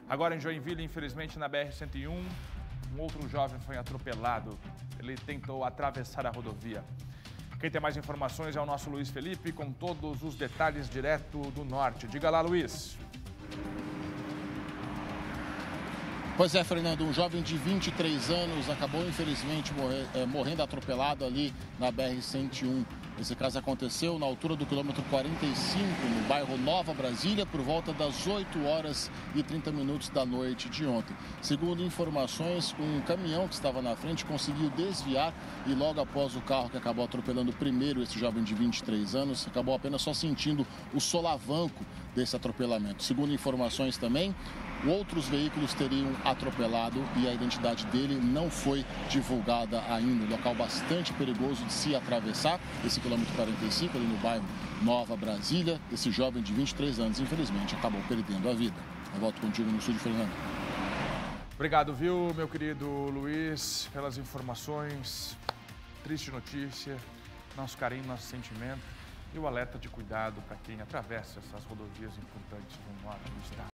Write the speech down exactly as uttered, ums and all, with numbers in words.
Agora em Joinville, infelizmente, na B R cento e um, um outro jovem foi atropelado. Ele tentou atravessar a rodovia. Quem tem mais informações é o nosso Luiz Felipe, com todos os detalhes direto do norte. Diga lá, Luiz. Pois é, Fernando, um jovem de vinte e três anos acabou, infelizmente, morrer, é, morrendo atropelado ali na B R cento e um. Esse caso aconteceu na altura do quilômetro quarenta e cinco, no bairro Nova Brasília, por volta das oito horas e trinta minutos da noite de ontem. Segundo informações, um caminhão que estava na frente conseguiu desviar e logo após o carro que acabou atropelando primeiro esse jovem de vinte e três anos, acabou apenas só sentindo o solavanco desse atropelamento. Segundo informações também, outros veículos teriam atropelado e a identidade dele não foi divulgada ainda. Um local bastante perigoso de se atravessar, esse quilômetro quarenta e cinco, ali no bairro Nova Brasília. Esse jovem de vinte e três anos, infelizmente, acabou perdendo a vida. Eu volto contigo no estúdio, Fernando. Obrigado, viu, meu querido Luiz, pelas informações. Triste notícia, nosso carinho, nosso sentimento e o alerta de cuidado para quem atravessa essas rodovias importantes no norte do estado.